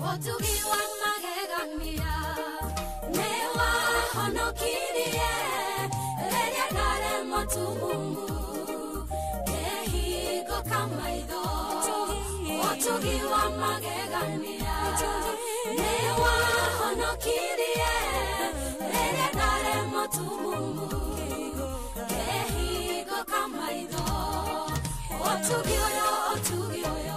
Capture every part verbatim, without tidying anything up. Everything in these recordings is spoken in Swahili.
Otugiwa magegania newa honokirie reria nare motumungu kehigo kamaido. Otugiwa magegania newa honokirie reria nare motumungu kehigo kamaido. Otugioyo otugioyo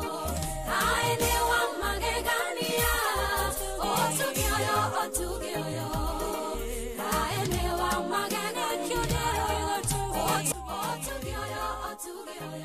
aenewa magegania. Otugioyo otugioyo aenewa magegania. Otugioyo otugioyo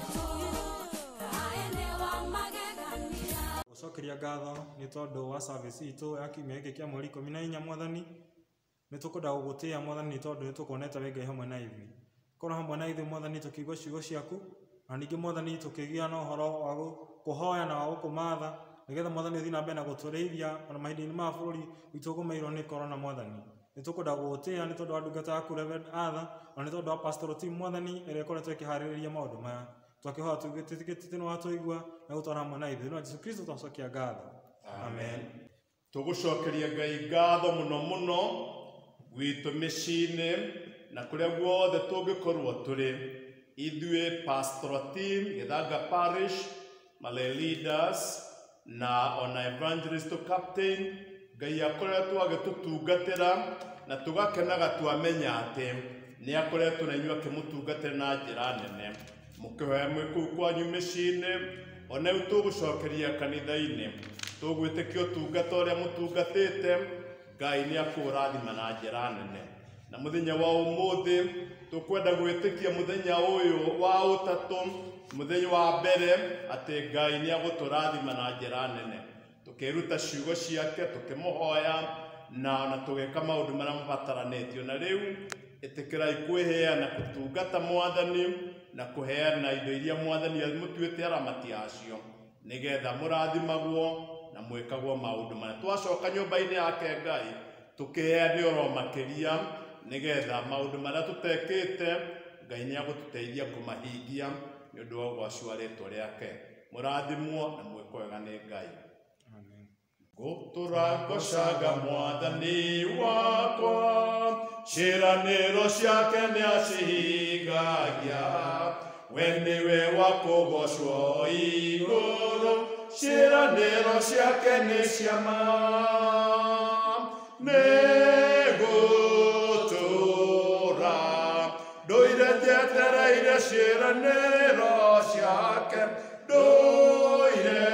aenewa magegania. Gucokeria ngatho ni tondu wa service itu ya kiumia giki kia mweri ikumi na inya Mwathani. Ni tukwenda gugutia Mwathani ni tondu ni tukonete wengai hamwe na ithuĩ. Korwo hamwe na ithuĩ Mwathani tukigwa ciugo ciaku. Na ningĩ Mwathani tukigia na uhoro wa kuhoya na wa gukumatha nigetha Mwathani uthii na mbere na guturithia ona mahinda-inĩ ma bũrũri witũ ũgũmĩirwo nĩ corona Mwathani. Nĩ tũkwenda gũgũtĩĩa nĩ tondũ wa ndungata yaku Reverend Arthur ona nĩ tondũ wa pastoral team Mwathani ĩrĩa ĩkoretwo ĩkĩharĩrĩria maũndũ maya. Twakĩhoya tũgĩtĩkĩtie nĩ watũigua na gũtwara hamwe na ithuĩ. No Jesu Kristo twacokia ngatho. Amen. Tũgũcokeria Ngai ngatho mũno mũno gwitũ mĩciĩ-inĩ na kũrĩa guothe tũngĩkorwo tũrĩ. Idwe pastoral team, Githanga Parish, Malay leaders, na ona evangelist captain, Ngai akoretwo agĩtũtungatĩra na tũgakenaga twamenya atĩ nĩ akoretwo na inyuĩ akĩmũtungatĩra na njĩra nene. Mũkĩhoya mwĩ kũu kwanyu mĩciĩ-inĩ, ona rĩu tũgũcokeria kanitha-inĩ, tũgwĩtĩkia ũtungata ũrĩa mũtungatĩte, Ngai nĩ akũrathima na njĩra nene. Na muthenya wa ũmũthĩ tukwenda gwĩtĩkia muthenya ũyũ wa ũtatũ muthenya wa mbere atĩ Ngai nĩ agũtũrathima na njĩra nene. Tũkĩruta ciugo ciake tũkĩmũhoya na ona tũgĩka maũndũ marĩa mabataranĩtio. Na rĩu ĩtĩkĩrai kwĩheana gũtungata Mwathani na kũheana indo iria Mwathani amũtuĩte aramati acio nĩgetha mũrathimagwo na mwĩkagwo maũndũ marĩa. Twacoka nyũmba-inĩ yake Ngai tũkĩheane oro makĩria nigetha maundu maria tutekite Ngai ni agũtũteithia kũmahingia ni ũndũ wa ũgwacua rĩtwa rĩake. Mũrathimwo na mwĩkwega nĩ Ngai. Amen. Gũtũragocaga Mwathani wakwa, ciĩranĩro ciake nĩ acihingagia. We nĩwe wa kũgocwo igũrũ, ciĩranĩro ciake nĩ cia ma. Njetereire ciĩranĩro ciake, ndũire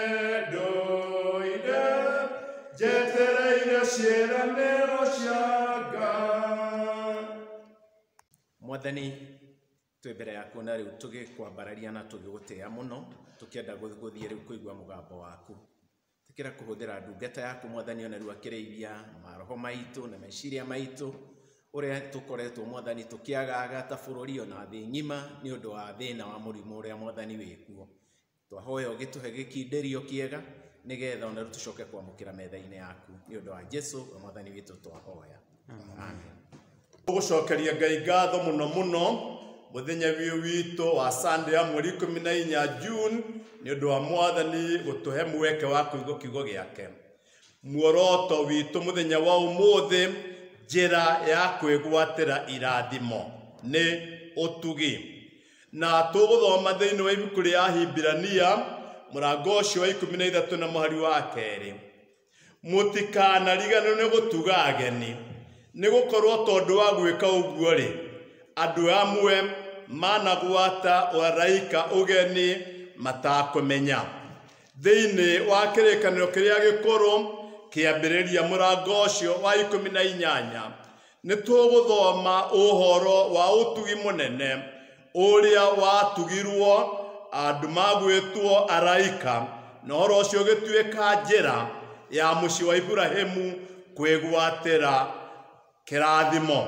ndũire njetereire ciĩranĩro cia Ngai. Mwathani twĩ mbere yaku na rĩu tũgĩkwambararia na tũgĩgũtĩĩa mũno tũkĩenda gũthiĩ rĩu kũigua mũgambo waku. Tũkĩra kũhũthĩra ndungata yaku Mwathani ona rĩu akĩrĩithia maroho maitũ na meciria maitũ uria tukoretwo Mwathani tukiagaga ta bũrũri ona thĩ ng'ima ni ũndũ wa thĩna wa mũrimũ uria Mwathani wĩkuo. Twahoya ũgĩtũhe gĩkindĩrio kĩega nigetha ona tũcoke kwamũkĩra metha-inĩ yaku ni ũndũ wa Jesũ Mwathani witũ twahoya. Amen. Tũgũcokeria Ngai ngatho mũno mũno muthenya ũyũ witũ wa Sunday ya mweri ikũmi na inya June ni ũndũ wa Mwathani gũtũhe mweke wa kũigua kiugo gĩake. Muoroto witũ muthenya wa ũmũthĩ njĩra ya kwĩgwatĩra irathimo nĩ ũtugi. Na tũgũthoma thĩinĩ wa ibuku rĩa Ahibirania mũrango ũcio wa ikũmi na ithatũ na mũhari wa kerĩ. Mũtikanariganĩrwo nĩ gũtuga ageni, nĩ gũkorwo tondũ wa gwĩka ũguo rĩ, andũ amwe managwata ũraika ũgeni matakũmenya. Thĩinĩ wa kĩrĩkanĩro kĩrĩa gĩkũrũ kĩambĩrĩria mũrango ũcio wa ikũmi na inyanya nĩ tũgũthoma ũhoro wa ũtugi mũnene ũrĩa watugirwo andũ magwĩtwo araika, na ũhoro ũcio ũgĩtuĩka njĩra ya mũciĩ wa Ibrahimu kwĩgwatĩra kĩrathimo.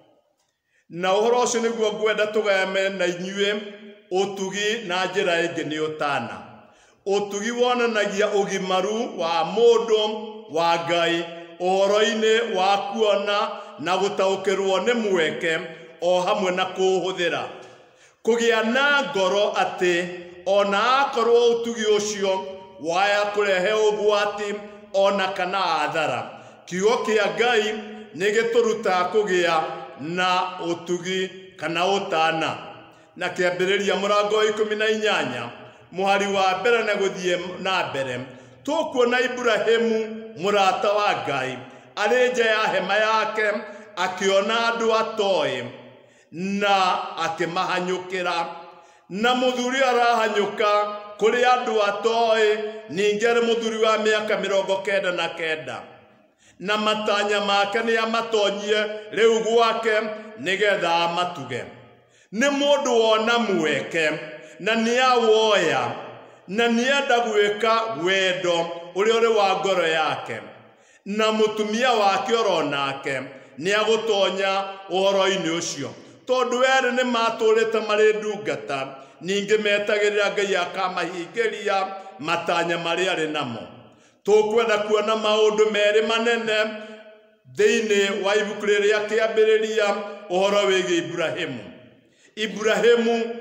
Na ũhoro ũcio nĩguo ngwenda tũgayane na inyuĩ. Ũtugi na njĩra ĩngĩ nĩ ũtana. Ũtugi wonanagia ũgimaru wa mũndũ wa Ngai ũhoro-inĩ wa kuona na gũtaũkĩrwo nĩ mweke o hamwe na kũhũthĩra. Kũgĩa na ngoro atĩ ona akorwo ũtugi ũcio waya kurehe ugwati ona kana athara. Kiugo kia Ngai nigituruta kugia na utugi kana utana. Na kiambiriria murango ikumi na inyanya muhari wa mbere na guthie na mbere tukuona Ibrahimu murata wa Ngai ari nja ya hema yake akiona andu atoe na akimahanyukira na muthuri arahanyuka kuri andu atoe ningi ari muthuri wa miaka mirongo kenda na kenda na matanya make ni amatonyie riu gwake nigetha amatuge. Ni mundu wona mweke na ni awoya na ni enda gwika wendo uri uri wa ngoro yake na mutumia wake oronake ni agutonya uhoro-ini ucio tondu eri ni maturite mari ndungata ningi metagirira Ngai akamahingiria matanya mari ari namo. Tukwenda kuona maundu meri manene thiini wa ibuku riria kiambiriria uhoro wigi Ibrahimu. Ibrahimu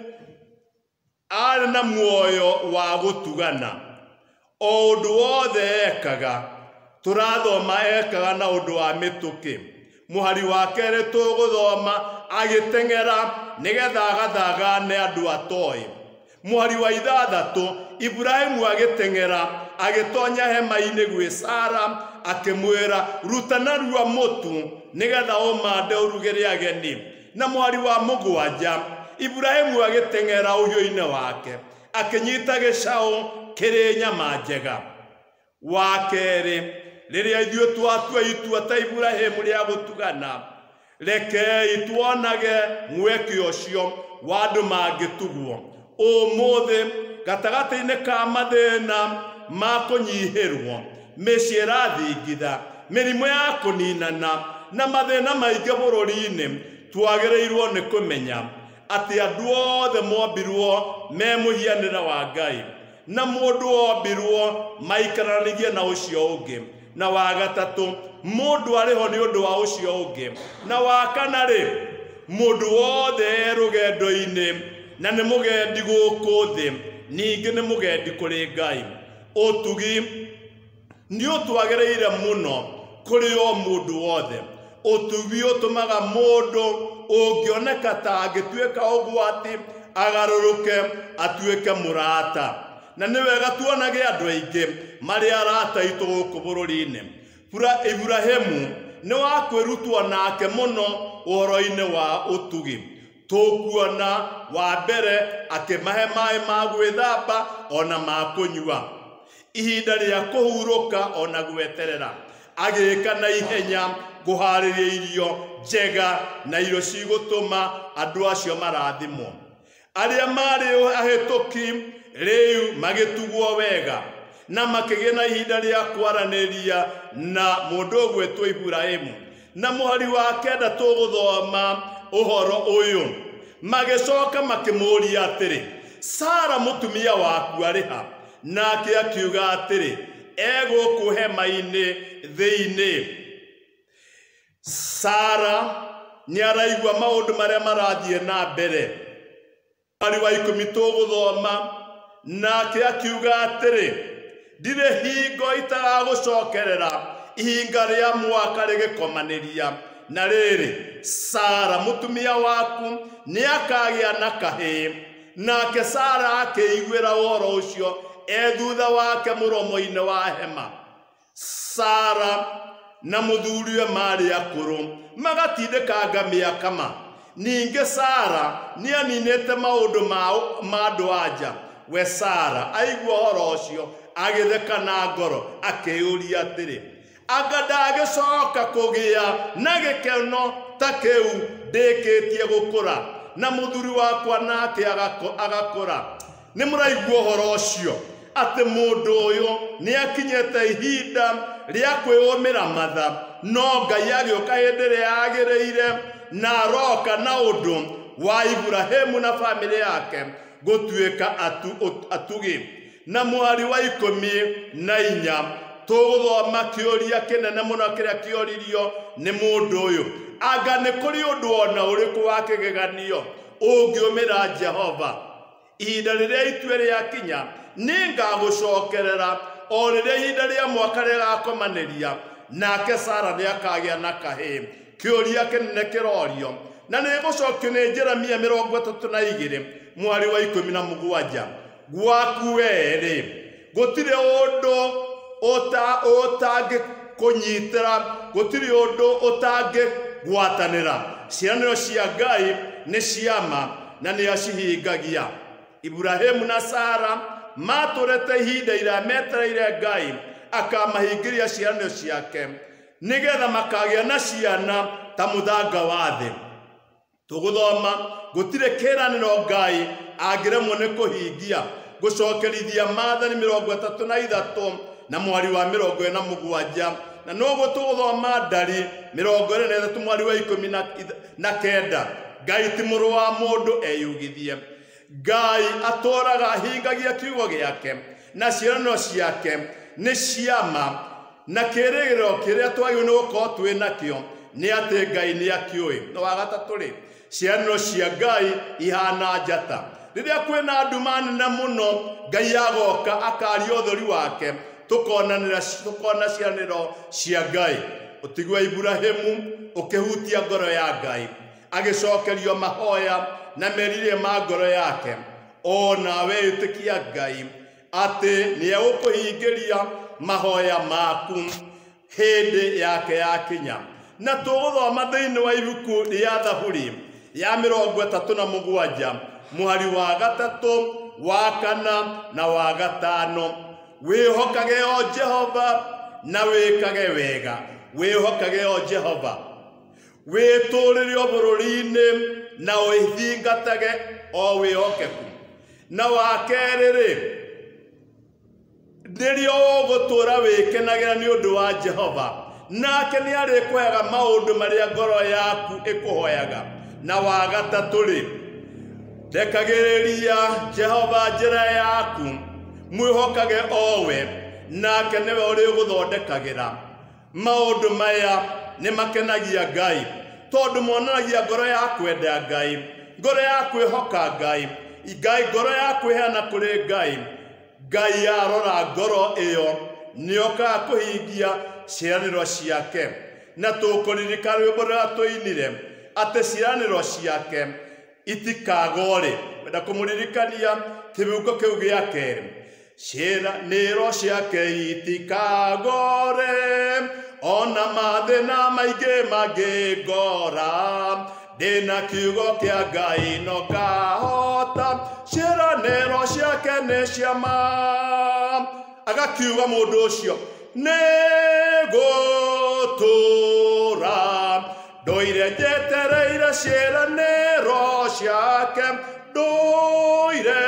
ari na muoyo wa gutugana o undu wothe ekaga turathoma ekaga na undu wa mituki. Muhari wa kere tuguthoma agitengera nigetha agathagane andu atoi. Muhari wa ithathatu Ibrahimu agitengera agitonya hema-ini gwi Sara akimwira ruta narua mutu nigetha umande urugire ageni. Na muhari wa mugwanja Ibrahimu agitengera uhiu-ini wake akinyita gicau kiri nyama njega. Wa keri riria ithuĩ twatua itua ta Ibrahimu ria gutugana rekei tuonage mweke ucio wa andu mangitugwo umuthi gatagati-ini ka mathina ma kunyihirwo mĩciĩ ĩrathingitha mĩrimũ ya kũninana na mathina maingĩ bũrũri-ini. Twagĩrĩirwo nĩ kũmenya atĩ andũ othe mombirwo me mũhianĩre wa Ngai na mũndũ wombirwo maikaranagie na ũcio ũngĩ. Na wa gatatu mundu ariho ni undu wa ucio ungi. Na wa kana ri mundu wothe rugendo-ini na ni mugendi guku thi ningi ni mugendi kuri Ngai. Utugi ni utwagereire muno kuri o mundu wothe. Utugi utumaga mundu ungioneka ta agituika ugwati agaruruke atuike murata. Na ni wega tuonage andu aingi mari arata itu guku bururi-ini. Pura Ibrahimu ni wa kwirutwo nake muno uhoro-ini wa utugi. Tukuona wa mbere akimahe mai ma gwithamba ona ma kunyua. Ihinda ria kuhuruka ona gweterera agika na ihenya guhariria irio njega na irio cigutuma andu acio marathimwo. Aria mari ahituki riu magitugwo wega na makigia na ihinda ria kwaraniria na mundu gwetwo Ibrahimu. Na muhari wa kenda tuguthoma uhoro uyu magicoka makimuria atiri Sara mutumia waku ariha? Nake akiuga atiri eguku hema-ini thiini. Sara ni araigua maundu maria marathie na mbere. Muhari wa ikumi tuguthoma nake akiuga atiri ndire hingo itagagucokerera ihinga ria mwaka rigikomaniria. Na riri Sara mutumia waku ni akagia na kahii. Nake Sara akiiguira uhoro ucio ethutha wake muromo-ini wa hema. Sara na muthuriwe mari akuru magatindikanga miaka ma. Ningi Sara ni aninite maundu ma andu anja. We Sara aigua uhoro ucio agitheka na ngoro akiuria atiri anga ndagicoka kugia na gikeno ta kiu ndikitie gukura na muthuri wakwa nake agakura. Ni muraigua uhoro ucio ati mundu uyu ni akinyete ihinda ria kwiyumira matha no Ngai agioka hindi ria agiriire na aroka na undu wa Ibrahimu na family yake gutuika atu atugi. Na muhari wa ikumi na inya tuguthoma kiuria kinene muno kiria kioririo ni mundu uyu anga ni kuri undu ona uriku wa kigeganio ungiumira Jehova. Ihinda riria itue ria kinya ningagucokerera o riria ihinda ria mwaka rigakomaniria nake Sara niakagĩa na kahĩĩ. Kĩũria kĩnene kĩrorio na nĩgũcokio nĩ Jeremia mĩrongo ĩtatũ na igĩrĩ mweri wa ikũmi na mũgwanja. Gwaku wee gũtirĩ ũndũ ũtangĩkũnyitĩra, gũtirĩ ũndũ ũtangĩgwatanĩra. Ciĩranĩro cia Ngai nĩ ciama na nĩ acihingagia. Ibrahimu na Sara matũrĩte ihinda iraya metereire Ngai akamahingĩria ciĩranĩro ciake nĩgetha makagĩa na ciana ta mũthanga wa thĩ. Tũgũthoma gũtirĩ kĩĩranĩro Ngai angĩremwo nĩ kũhingia. Gũcokerithia Maathani mĩrongo ĩtatũ na ithatũ na mweri wa mĩrongo ĩna na mũgwanja, na noguo tũgũthoma Ndari mĩrongo ĩrĩ na ithatũ mweri wa ikũmi na kenda. Ngai ti mũrũ wa mũndũ eyugithie. Ngai atũũraga ahingagia kiugo gĩake na ciĩranĩro ciake nĩ ciama, na kĩĩrĩgĩrĩro kĩrĩa twagĩrĩirwo nĩ gũkorwo twĩ nakĩo nĩ atĩ Ngai nĩ akĩũĩ. Na wa gatatũ rĩ, ciĩranĩro cia Ngai ihana njata. Rĩrĩa kwĩna nduma nene mũno, Ngai agoka akaria ũtheri wake, tũkonanĩra tũkona ciĩranĩro cia Ngai. Ũtigui wa Ibrahimu ũkĩhutia ngoro ya Ngai, agĩcokerio mahoya na merirĩria ma ngoro yake. O nawe ĩtĩkia Ngai atĩ nĩ egũkũhingĩria mahoya maku hĩndĩ yake yakinya. Na tũgũthoma thĩinĩ wa ibuku rĩa Thaburi ya mĩrongo ĩtatũ na mũgwanja mweri wa gatatũ, wa kana na wa gatano. Wĩhokage o Jehova na wĩkage wega. Wĩhokage o Jehova, wĩtũũrĩre o bũrũri-inĩ na ũthingatage o wĩhokeku. Na wa kerĩ rĩ, nĩrĩo ũgũtũũra wĩkenagĩra nĩ ũndũ wa Jehova, nake nĩ arĩkũheaga maũndũ marĩa ngoro yaku ĩkũhoyaga. Na wa gatatũ rĩ, rekagĩrĩria Jehova njĩra yaku, mwĩhokage o we, nake nĩwe ũrĩgũthondekagĩra. Maũndũ maya nĩ makenagia Ngai tondũ monanagia ngoro ya kwenda Ngai, ngoro ya kwĩhoka Ngai, Ngai ngoro ya kwĩheana kũrĩ Ngai. Ngai arora ngoro ĩyo nĩokaga kũhingia ciĩranĩro ciake. Na tũkũririkana rwĩmbo rũrĩa tũinire atĩ ciĩranĩro ciake itikagore. Wenda kũmũririkania kĩbungo kĩu gĩa kerĩ. Ciĩranĩro ciake itikagore, ona mathĩna maingĩ mangĩngora, ndĩna kiugo kĩa Ngai no ngahota. Ciĩranĩro ciake nĩ ciama. Agakiuga mũndũ ũcio nĩgũtũũra ndũire njetereire ciĩranĩro ciake. Ndũire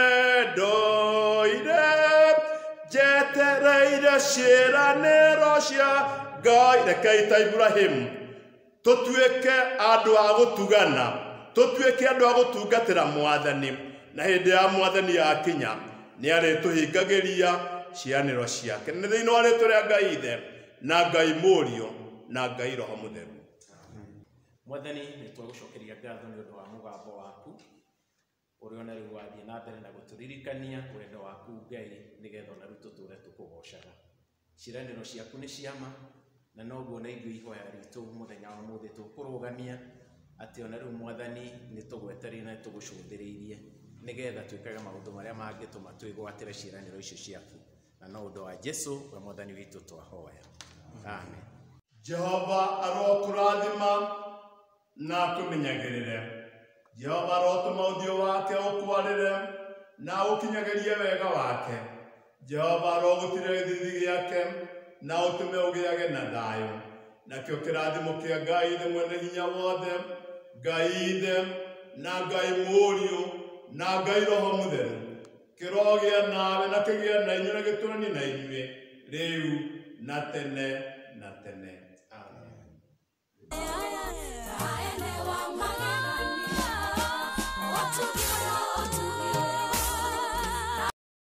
ndũire njetereire ciĩranĩro cia Ngai. Rekei ta Ibrahimu tũtuĩke andũ a gũtugana, tũtuĩke andũ a gũtungatĩra Mwathani, na hĩndĩ ya Mwathani yakinya nĩ arĩtũhingagĩria ciĩranĩro ciake. Nĩ thĩinĩ wa rĩĩtwa rĩa Ngai Ithe na Ngai Mũriũ na Ngai Roho Mũtheru. Mwathani, nĩ twagũcokeria ngatho nĩ ũndũ wa mũgambo waku ũrĩa ona rĩu wathiĩ na mbere na gũtũririkania wendo waku Ngai, nĩgetha ona rĩu tũtũũre tũkũgocaga. Ciĩranĩro ciaku nĩ ciama, na noguo na ithuĩ ihoya ritũ mũthenya wa ũmũthĩ tũkũrũgamia atĩ ona rĩu Mwathani nĩ tũgwetereire na tũgũcũthĩrĩirie nĩgetha twĩkage maũndũ marĩa mangĩtũma twĩgwatĩre ciĩranĩro icio ciaku. Na no ũndũ wa Jesũ we Mwathani witũ twahoya. Amen. Jehova arokũrathima na akũmenyagĩrĩre. Jehova arotũma ũthiũ wake ũkwarĩre na ũkinyagĩrie wega wake. Jehova arogũtire gĩthithi gĩake na ũtũme ũgĩage na thayũ. Nakĩo kĩrathimo kĩa Ngai Ithe mwene hinya wothe, Ngai Ithe na Ngai Mũriũ na Ngai Roho Mũtheru kĩrogĩa nawe na kĩgĩe na inyuĩ na gĩtũũranie na inyuĩ rĩu na tene na tene.